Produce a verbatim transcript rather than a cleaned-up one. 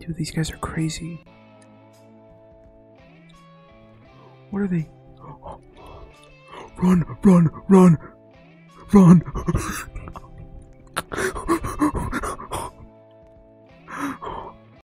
Dude, these guys are crazy. What are they? Run, run, run, run!